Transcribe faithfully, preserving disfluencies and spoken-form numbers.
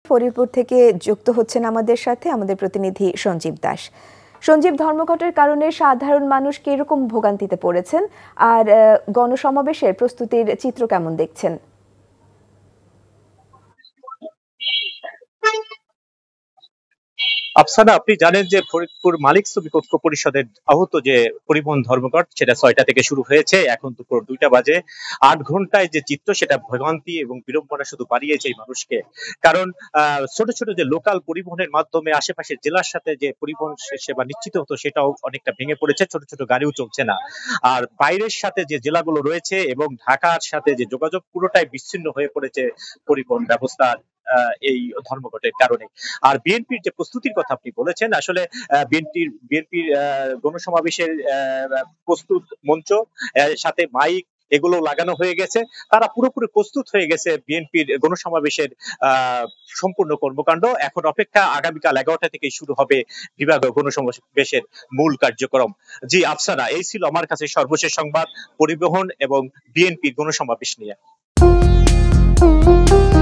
ফরিদপুর থেকে যুক্ত হচ্ছেন আমাদের সাথে আমাদের প্রতিনিধি সঞ্জীব দাস। সঞ্জীব, ধর্মঘটের কারণে সাধারণ মানুষ কিরকম ভোগান্তিতে পড়েছেন আর গণসমাবেশের প্রস্তুতির চিত্র কেমন দেখছেন? আফসানা, আপনি জানেন যে ফরিদপুর মালিক শ্রমিক ঐক্য পরিষদের আহত যে পরিবহন ধর্মঘট সেটা ছয়টা থেকে শুরু হয়েছে, এখন দুপুর দুইটা বাজে। আট ঘন্টায় যে চিত্র সেটা ভোগান্তি এবং বিড়ম্বনা শুধু বাড়িয়েছে এই মানুষকে। কারণ আহ ছোট ছোট যে লোকাল পরিবহনের মাধ্যমে আশেপাশের জেলার সাথে যে পরিবহন সেবা নিশ্চিত হতো সেটাও অনেকটা ভেঙে পড়েছে, ছোট ছোট গাড়িও চলছে না। আর বাইরের সাথে যে জেলাগুলো রয়েছে এবং ঢাকার সাথে যে যোগাযোগ পুরোটাই বিচ্ছিন্ন হয়ে পড়েছে পরিবহন ব্যবস্থা এই ধর্মঘটের কারণে। আর বিএনপির যে প্রস্তুতির কথা আপনি বলেছেন, আসলে বিএনপির বিএনপির গণসমাবেশের প্রস্তুত মঞ্চ সাথে মাইক এগুলো লাগানো হয়ে গেছে, তারা পুরোপুরি প্রস্তুত হয়ে গেছে বিএনপির গণসমাবেশের আহ সম্পূর্ণ কর্মকাণ্ড। এখন অপেক্ষা আগামীকাল এগারোটা থেকে শুরু হবে বিভাগীয় গণসমাবেশের মূল কার্যক্রম। জি আফসানা, এই ছিল আমার কাছে সর্বশেষ সংবাদ পরিবহন এবং বিএনপির গণসমাবেশ নিয়ে।